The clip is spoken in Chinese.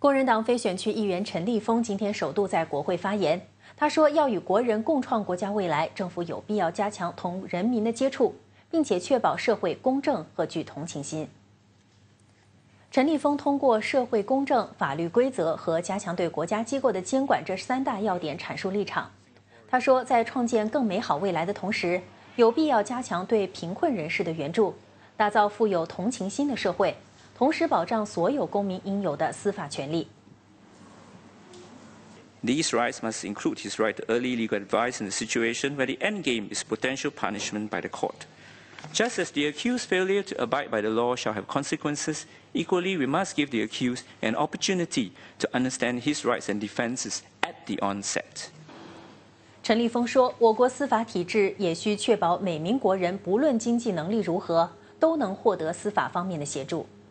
工人党非选区议员陈立峰今天首度在国会发言，他说要与国人共创国家未来，政府有必要加强同人民的接触，并且确保社会公正和具同情心。陈立峰通过社会公正、法律规则和加强对国家机构的监管这3大要点阐述立场。他说，在创建更美好未来的同时，有必要加强对贫困人士的援助，打造富有同情心的社会。 同时保障所有公民应有的司法权利。 These rights must include his right to early legal advice in a situation where the end game is potential punishment by the court. Just as the accused's failure to abide by the law shall have consequences, equally we must give the accused an opportunity to understand his rights and defenses at the onset. 陈立峰说，我国司法体制也需确保每名国人不论经济能力如何，都能获得司法方面的协助。